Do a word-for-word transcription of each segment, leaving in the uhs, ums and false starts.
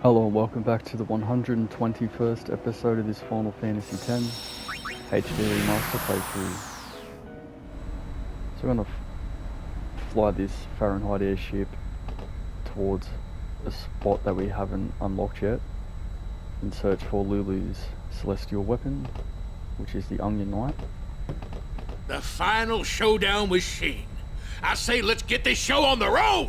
Hello and welcome back to the one hundred twenty-first episode of this Final Fantasy X H D Remaster playthrough. So we're going to fly this Fahrenheit Airship towards a spot that we haven't unlocked yet in search for Lulu's celestial weapon, which is the Onion Knight. The final showdown with Sheen. I say let's get this show on the road!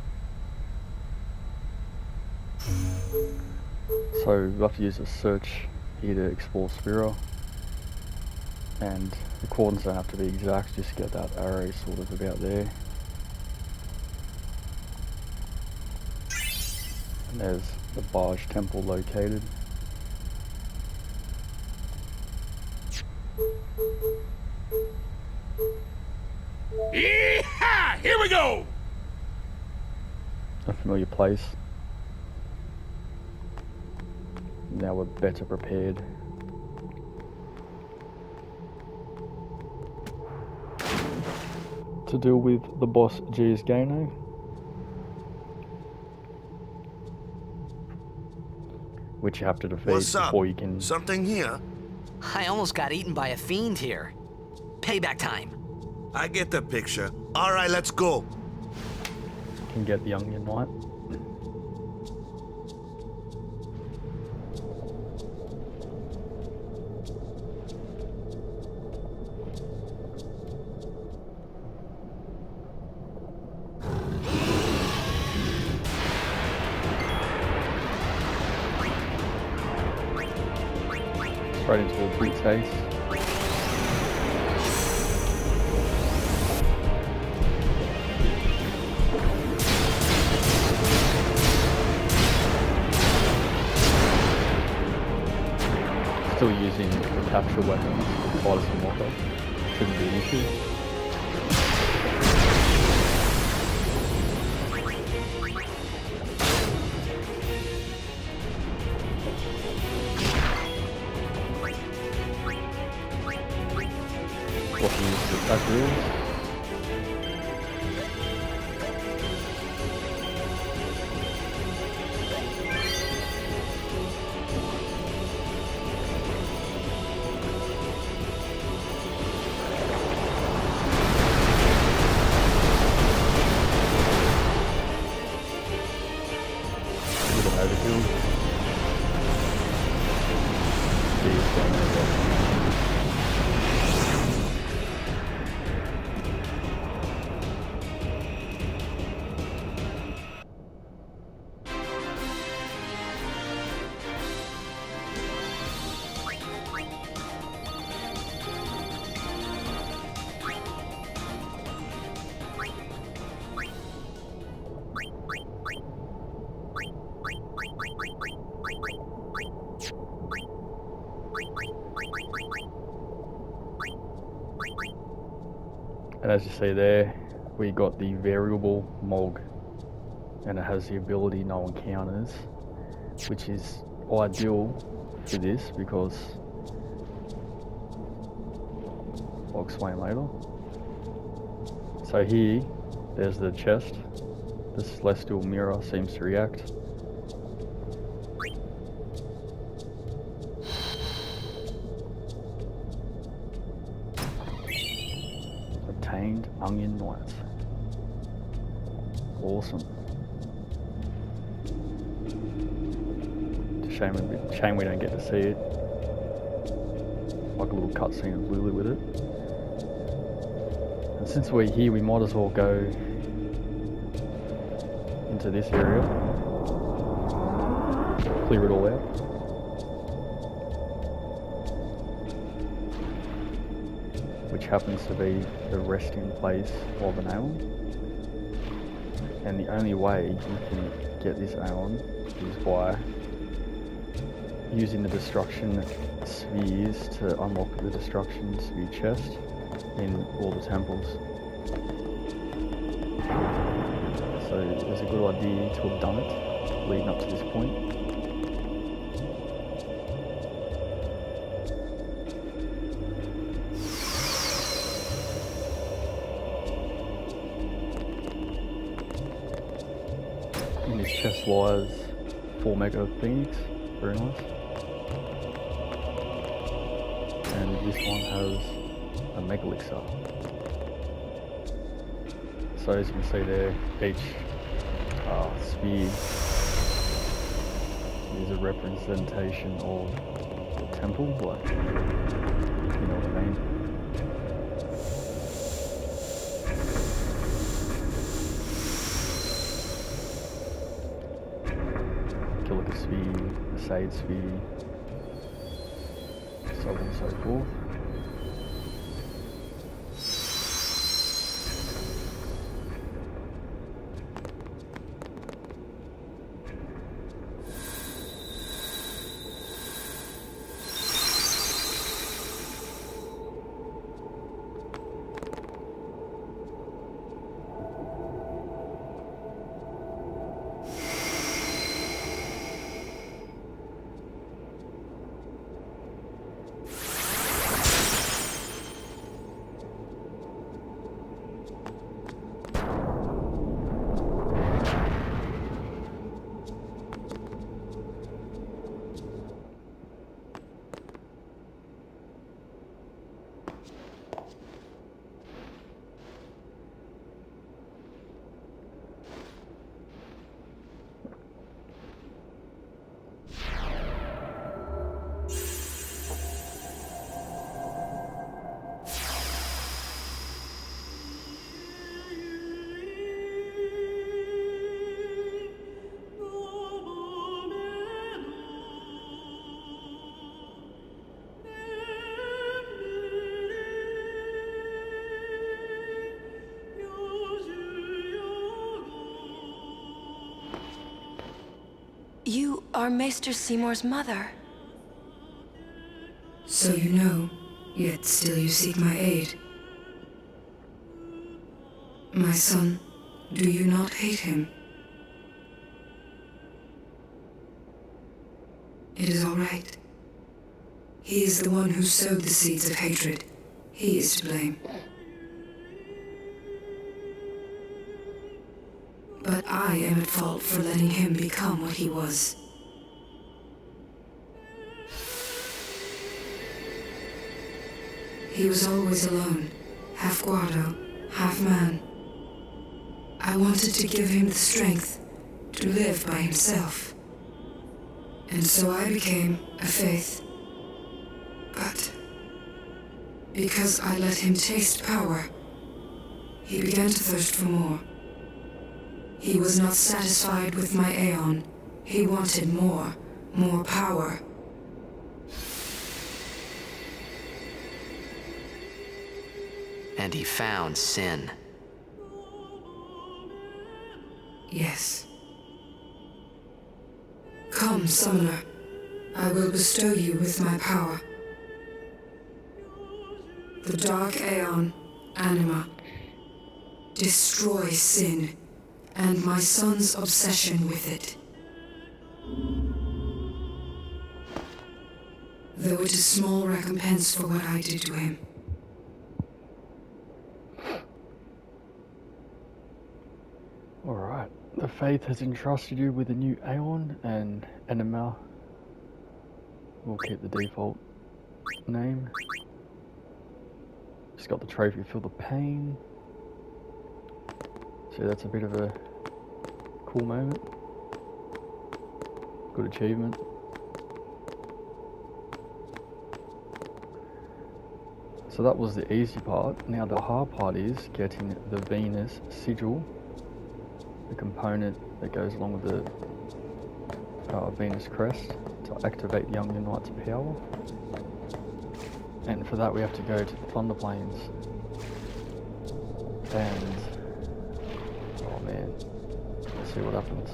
So we'll have to use a search here to explore Spira, and the coordinates don't have to be exact, just get that arrow sort of about there. And there's the Baaj Temple located. Yeehaw! Here we go! A familiar place. Now we're better prepared. To deal with the boss Geosgaeno. Which you have to defeat What's up? before you can... Something here? I almost got eaten by a fiend here. Payback time. I get the picture. Alright, let's go. can get the Onion Knight. Straight into the Blitz ace. Still using the capture weapons with Tidus and Wakka. Shouldn't be an issue. What can use the attack rules. And as you see there, we got the Variable Mog, and it has the ability no one counters, which is ideal for this because I'll explain later. So here, there's the chest. The celestial mirror seems to react. Obtained Onion Knight. Awesome. It's a shame, a shame we don't get to see it. Like a little cutscene of Lulu with it. And since we're here, we might as well go into this area. Clear it all out. Which happens to be the resting place of an Aeon. And the only way you can get this Aeon is by using the destruction spheres to unlock the destruction sphere chest in all the temples. So it was a good idea to have done it leading up to this point. In this chest lies four mega phoenix, very nice. And this one has a mega elixir. So as you can see there, each uh, sphere is a representation of the temple, like, you know what I mean. Kilika sphere, the Sade sphere, so on and so forth. You are Maester Seymour's mother. So you know, yet still you seek my aid. My son, do you not hate him? It is all right. He is the one who sowed the seeds of hatred. He is to blame. But I am at fault for letting him become what he was. He was always alone, half guardo, half man. I wanted to give him the strength to live by himself. And so I became a Fayth. But because I let him taste power, he began to thirst for more. He was not satisfied with my Aeon. He wanted more, more power. And he found sin. Yes. Come, summoner. I will bestow you with my power. The Dark Aeon Anima. Destroy sin, and my son's obsession with it. Though it is small recompense for what I did to him. Alright, the Fayth has entrusted you with a new Aeon and Anima. We'll keep the default name. Just got the trophy, Feel the Pain. So that's a bit of a cool moment. Good achievement. So that was the easy part. Now the hard part is getting the Venus Sigil, the component that goes along with the uh, Venus Crest to activate the Young Knight's power. And for that we have to go to the Thunder Plains. And oh man, let's see what happens.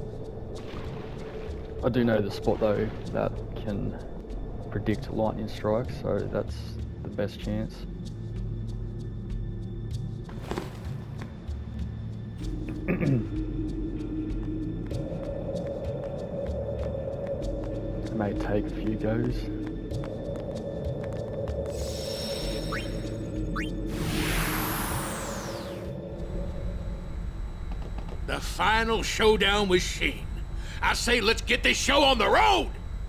I do know the spot though that can predict lightning strikes, so that's the best chance. It may take a few goes. The final showdown with Sheen. I say let's get this show on the road!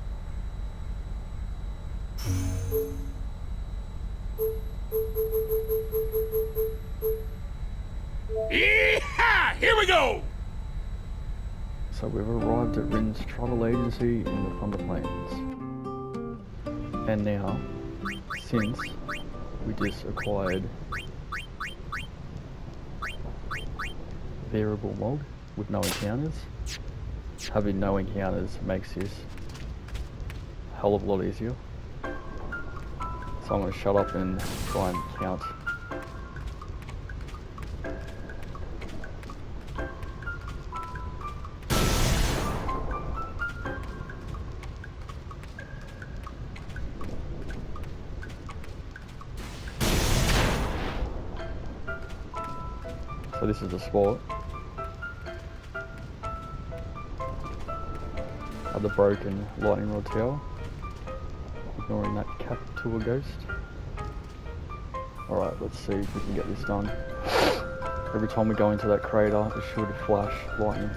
Yeehaw! Here we go! So we've arrived at Rin's travel agency in the Thunder Plains. And now, since we just acquired Variable Mog with no encounters, having no encounters makes this a hell of a lot easier. So I'm going to shut up and try and count. So this is the spot at the broken lightning rod tower, ignoring that capital ghost. Alright, let's see if we can get this done. Every time we go into that crater, it should flash lightning.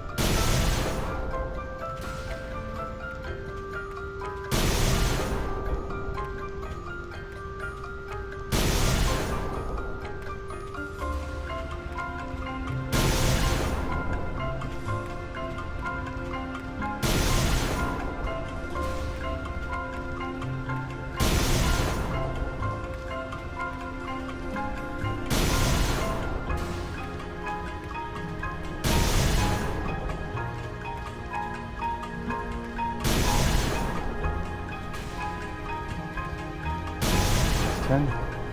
ten.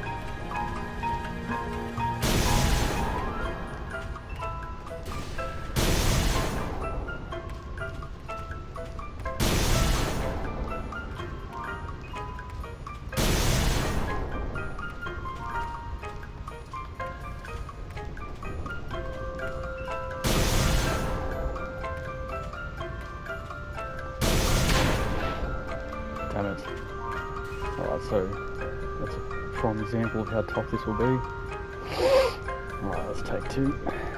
Damn it. Alright, so that's a prime example of how tough this will be. Alright, let's take two.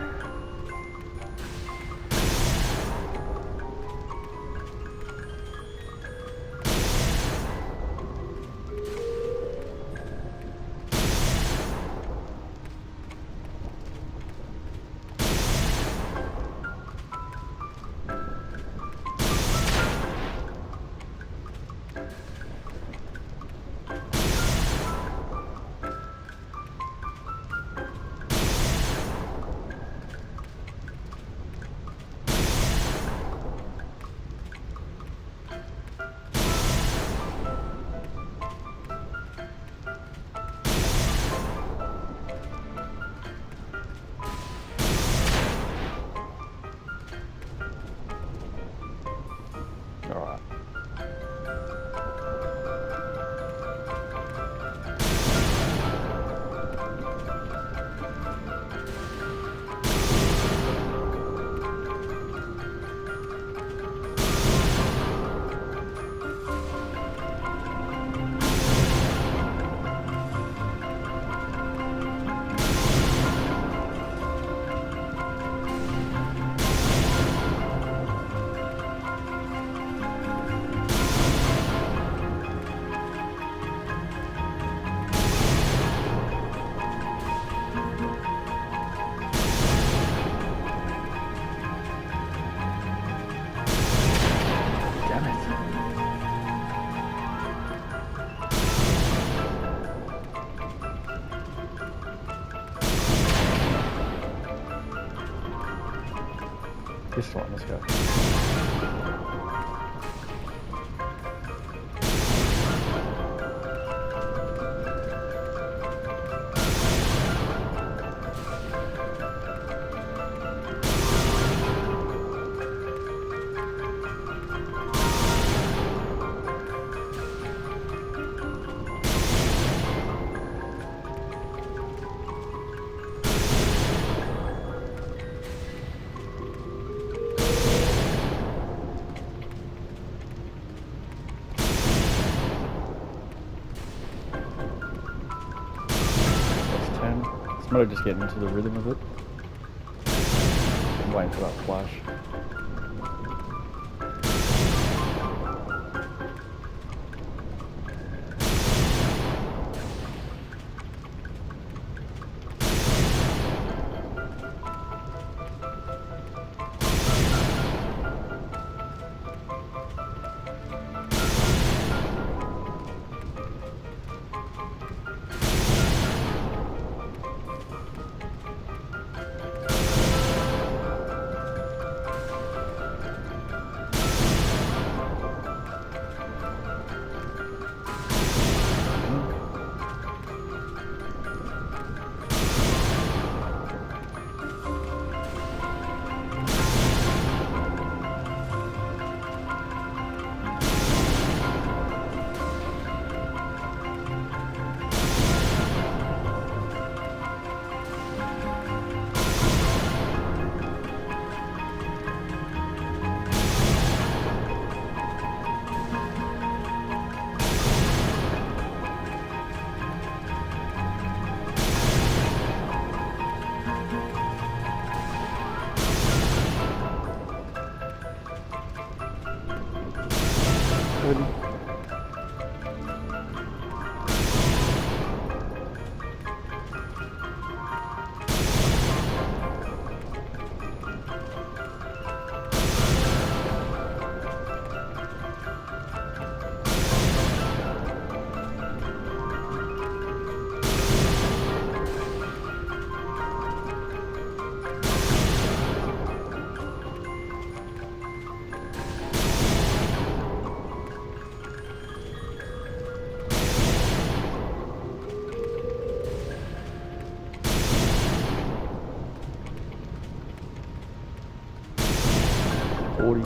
Alright. This one, let's go. I'm just getting into the rhythm of it. I'm waiting for that flash. thirty. forty.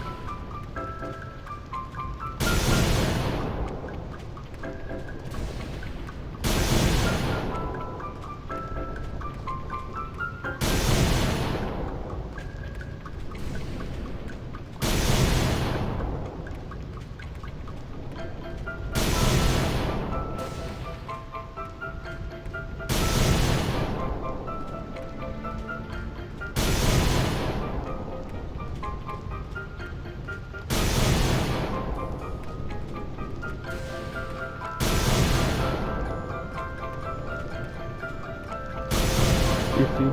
fifty.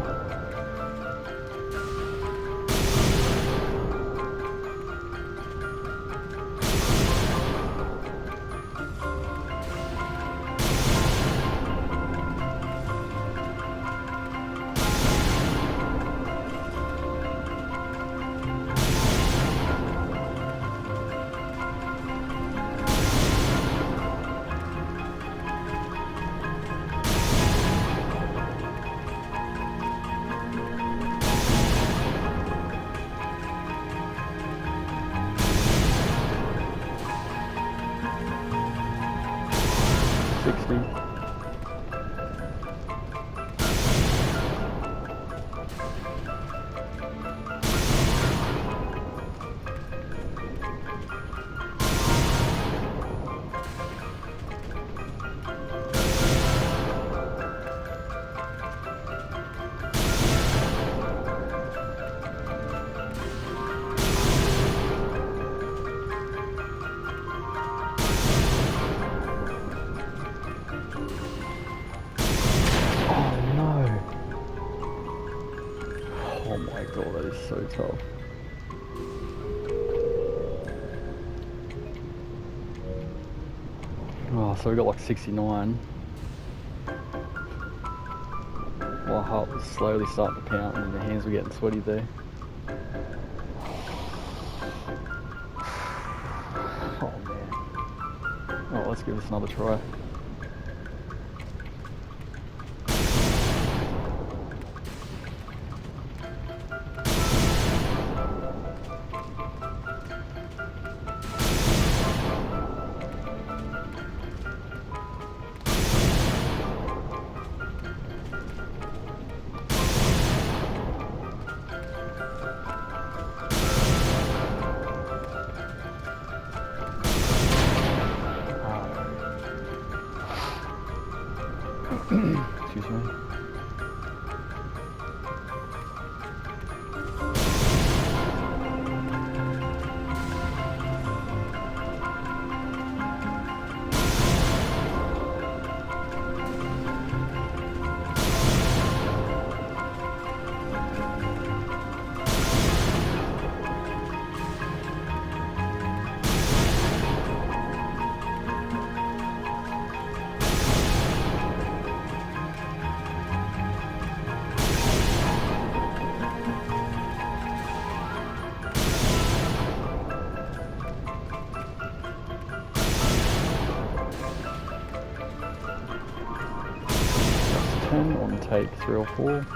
sixty. Oh my god, that is so tough. Oh, so we got like sixty-nine. My heart was slowly starting to pound and the hands were getting sweaty there. Oh man. Oh, let's give this another try. Excuse me. On take three or four.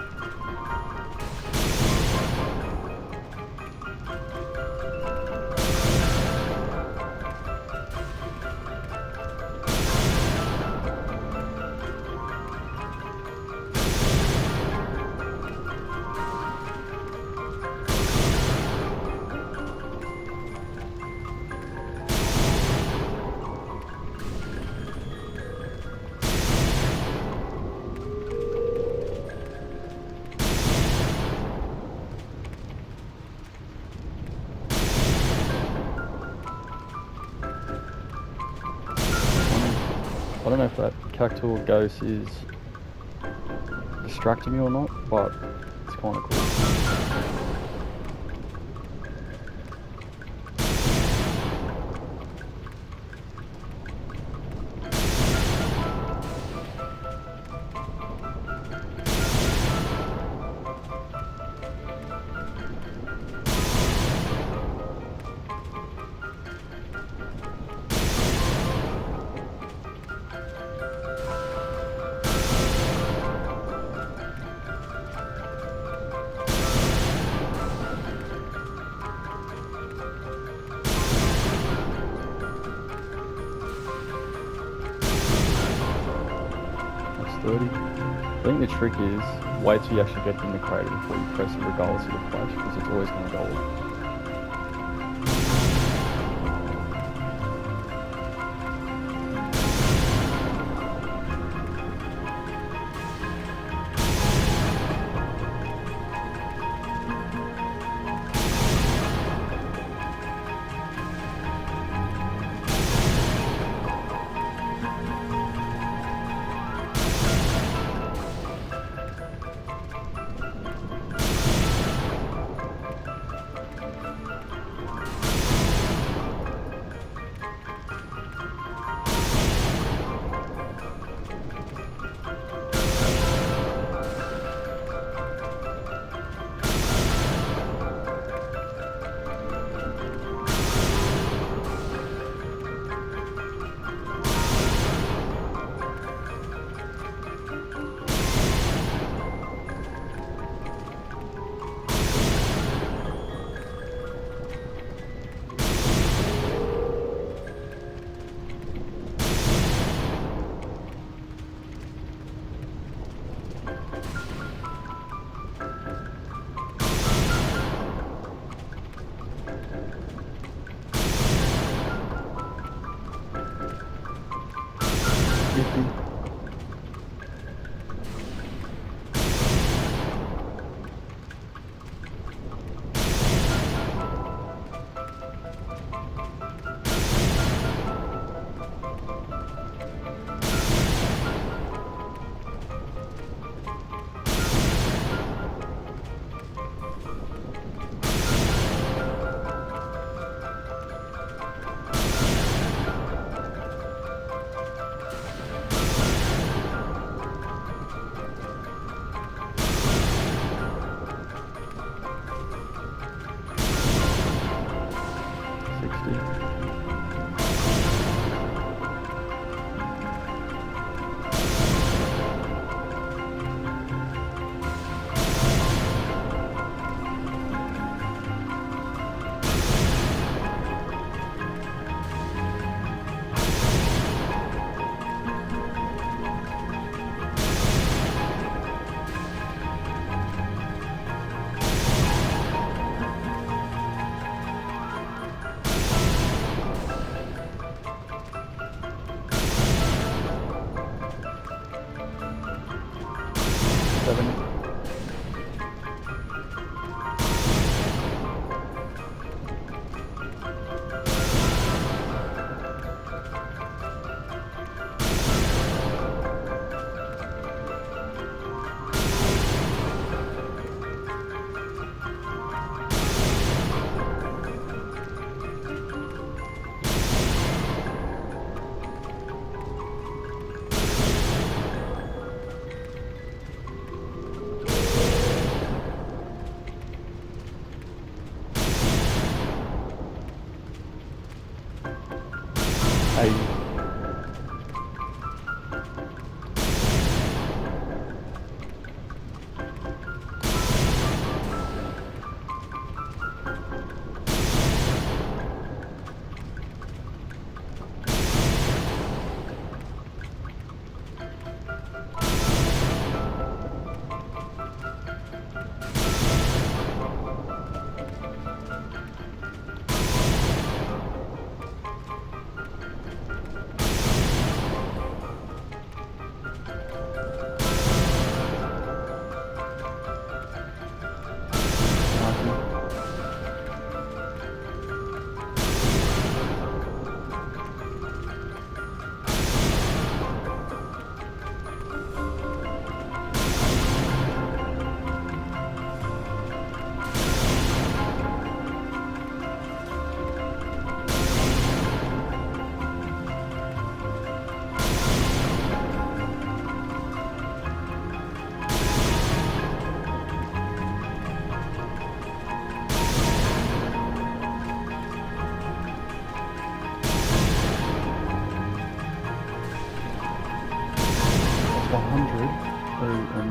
don't know if that cactual ghost is distracting me or not, but it's kind of cool. I think the trick is wait till you actually get in the crater before you press it regardless of the flash, because it's always going to go off.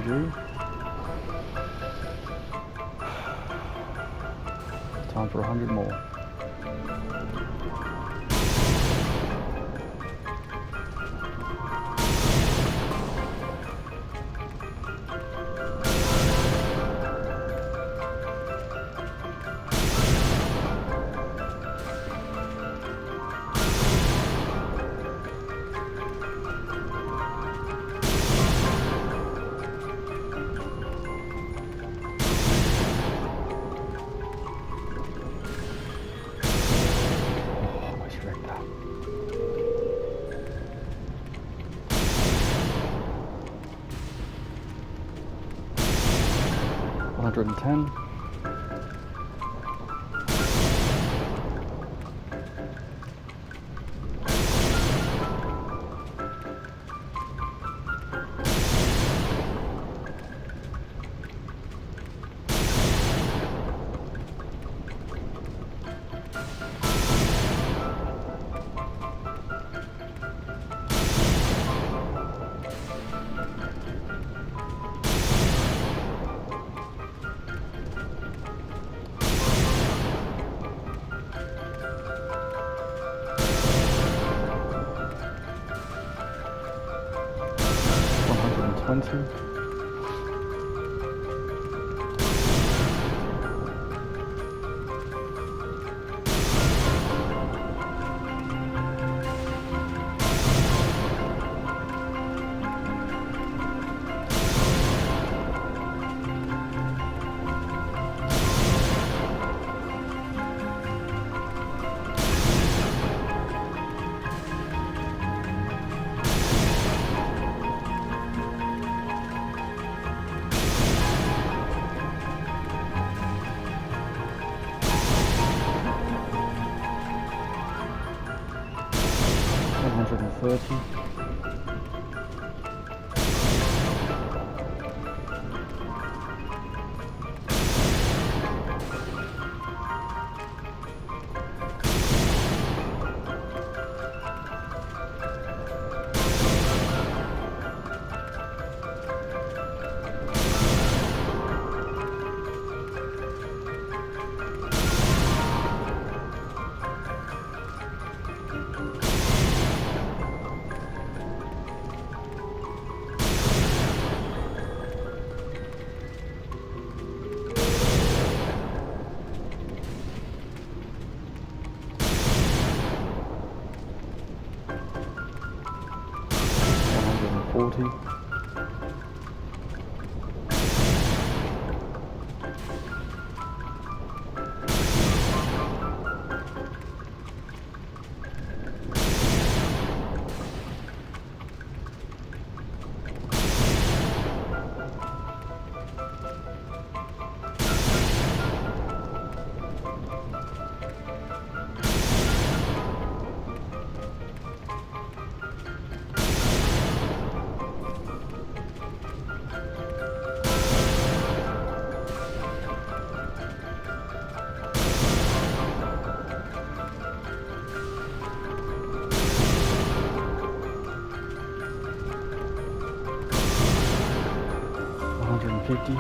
G. Time for a hundred more. one hundred ten. twenty. thirty. forty. fifty.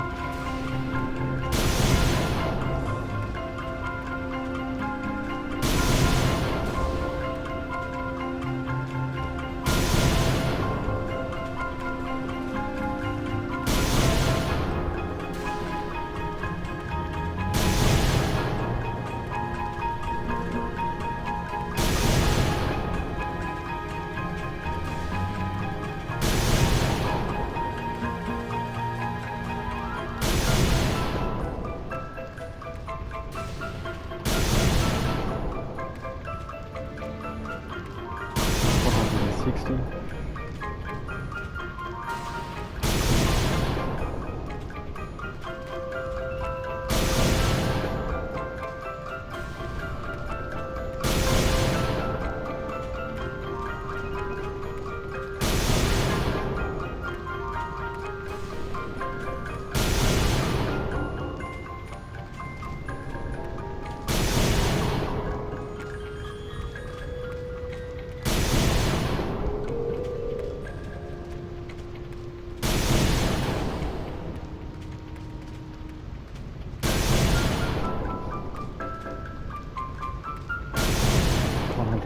sixty.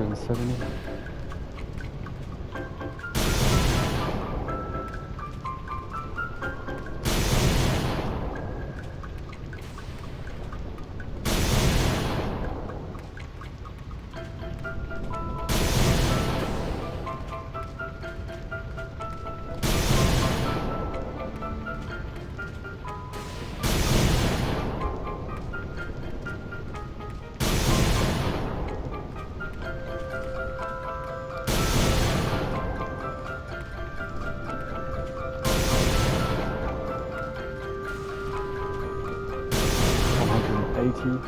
hundred seventy. eighty.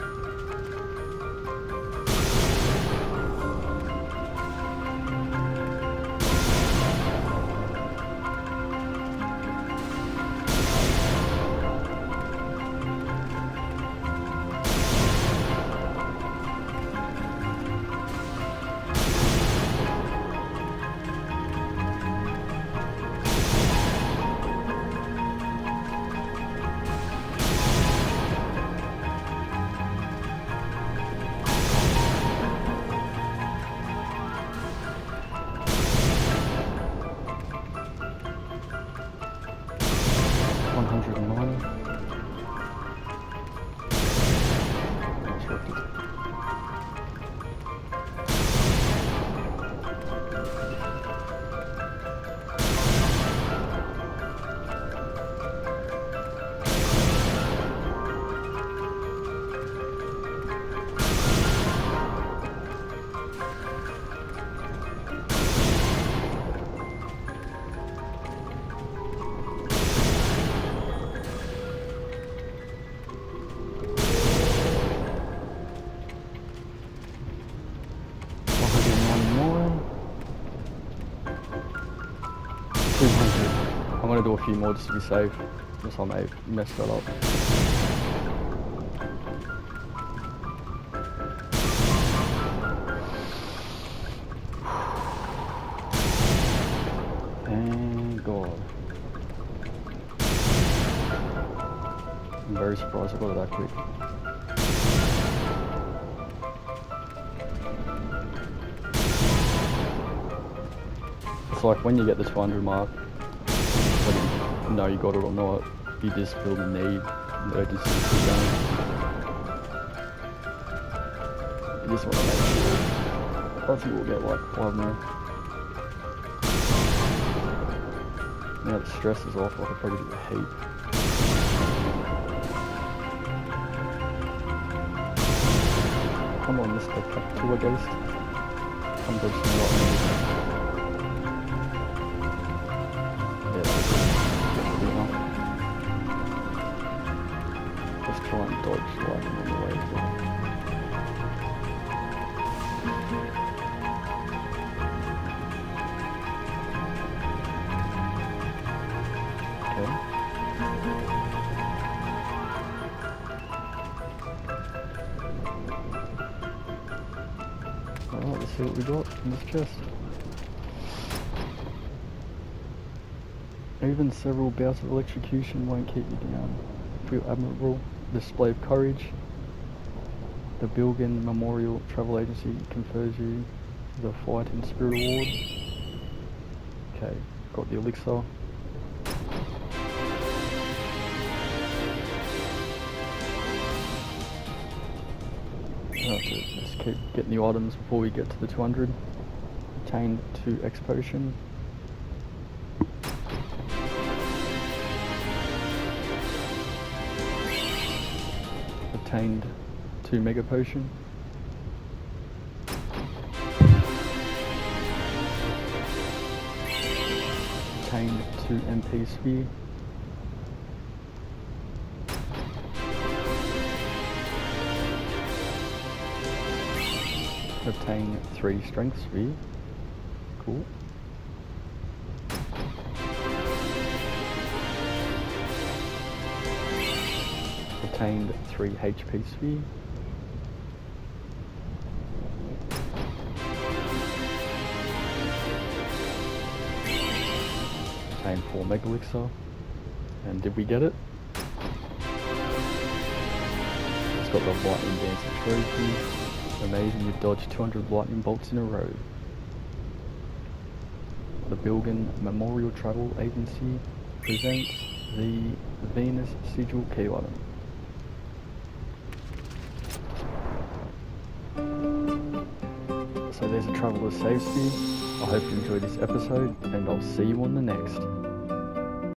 I'm gonna do a few more just to be safe, just I may mess that up. Thank God. I'm very surprised I got it that quick. It's like when you get the two hundred mark, whether you know you got it or not, you just feel the need and the urgency to keep going. You just want to make sure. I think we'll get like five more. Now the stress is off, I could probably do a heap. Come on, Mister Tour Ghost. Come do some lot. Try and dodge lightning on the way as well. Okay. Alright, let's see what we got in this chest. Even several bouts of electrocution won't keep you down. Feel admirable display of courage. The Bilgan Memorial Travel Agency confers you the Fayth and Spira award. Okay, got the elixir. Okay, let's keep getting the items before we get to the two hundred. Obtained two X potion. Obtained two Mega Potion. Obtained two M P Sphere. Obtained three Strength Sphere. Cool. Obtained three H P Sphere. Obtained four Mega Elixir. And did we get it? It's got the Lightning Dancer trophy. Amazing, you've dodged two hundred lightning bolts in a row. The Bilgan Memorial Travel Agency presents the Venus Sigil key item. So there's a traveller saves here. I hope you enjoyed this episode, and I'll see you on the next.